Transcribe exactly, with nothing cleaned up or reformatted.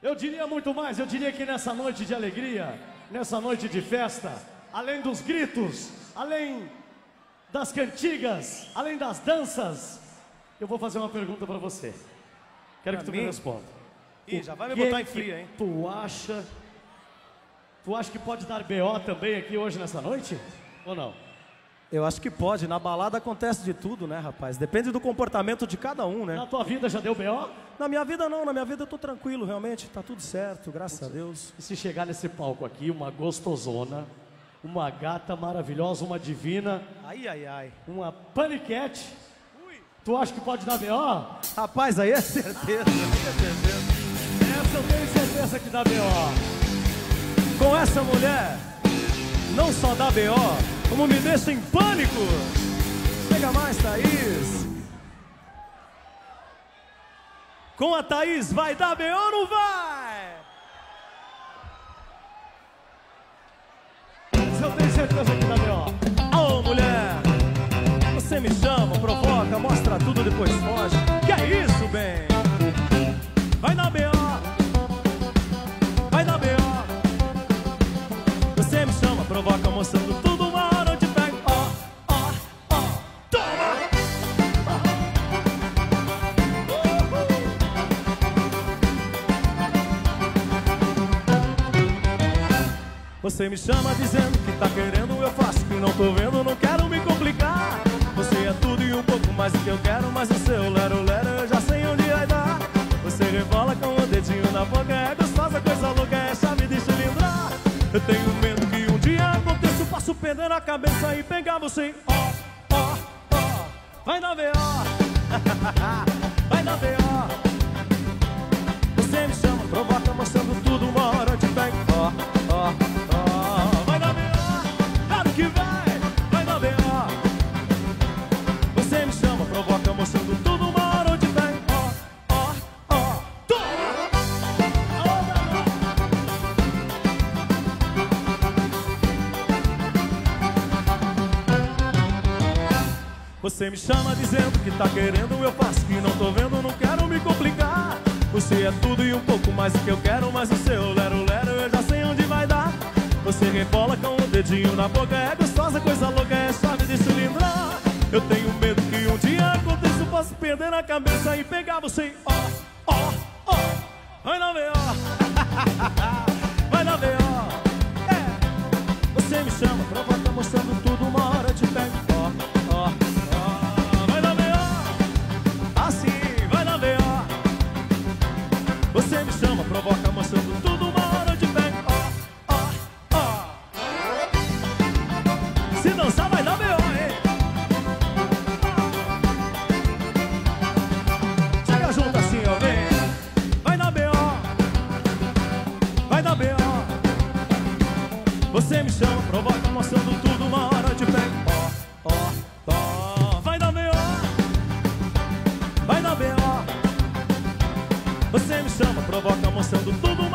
Eu diria muito mais, eu diria que nessa noite de alegria, nessa noite de festa, além dos gritos, além das cantigas, além das danças, eu vou fazer uma pergunta pra você. Quero Pra que tu mim? me responda. Ih, já vai me O que botar em que frio, hein? Tu acha... Tu acha que pode dar B O também aqui hoje nessa noite? Ou não? Eu acho que pode. Na balada acontece de tudo, né, rapaz? Depende do comportamento de cada um, né? Na tua vida já deu B O? Na minha vida não, na minha vida eu tô tranquilo, realmente. Tá tudo certo, graças a Deus. E se chegar nesse palco aqui, uma gostosona, uma gata maravilhosa, uma divina, Ai, ai, ai. uma paniquete, tu acha que pode dar B O? Rapaz, aí é certeza. Aí é certeza. Essa eu tenho certeza que dá B O. Com essa mulher, não só dá B O, como me deixa em pânico. Chega mais, Thaís. Com a Thaís, vai dar B O ou não vai? Essa eu tenho certeza que dá B O. Ô, mulher, você me chama, provoca, mostra tudo, depois foge. Que é isso, bem? Vai dar B O. Vai dar B O. Você me chama, provoca, mostrando tudo, uma hora eu te pego. Ó, ó, ó, toma! Você me chama dizendo que tá querendo, eu faço que não tô vendo, não quero me complicar. Você é tudo e um pouco mais do que eu quero, mas o seu lero, lero, eu já sei onde vai dar. Você rebola com o dedinho na boca, é gostosa, coisa louca, é chave de cilindrar. Eu tenho medo que um dia aconteça, eu passo perder a cabeça e pegar você. Ó, ó, ó, vai dar B O. Vai dar B O. Você me chama, provoca, mostrando tudo, uma hora eu te pego. Ó, ó, ó, vai dar B O. Claro que vai, vai dar B O. Você me chama, provoca, mostrando tudo, uma hora eu te pego. Ó, ó, ó, toma! Você me chama dizendo que tá querendo, eu faço que não tô vendo, não quero me complicar. Você é tudo e um pouco mais do que eu quero, mas o seu lero, lero, eu já sei onde vai dar. Você rebola com o dedinho na boca, é gostosa, coisa louca, é chave de cilindrar. Eu tenho medo que um dia aconteça, eu posso perder a cabeça e pegar você. Ó, ó, ó, vai na B O. Vai na B O. É, você me chama, provoca, mostrando tudo, uma hora eu te pego. Ó, ó, ó, vai na B O. Assim, vai na B O. Você me chama, provoca, mostrando tudo, uma hora eu te pego. Ó, ó, ó. Se dançar vai dar B O, hein? Chega junto assim, ó, vem. Vai dar B O. Vai dar B O. Você me chama, provoca, mostrando tudo, uma hora eu te pego. Ó, ó, ó. Vai dar B O. Vai dar B O. Você me chama, provoca, mostrando tudo,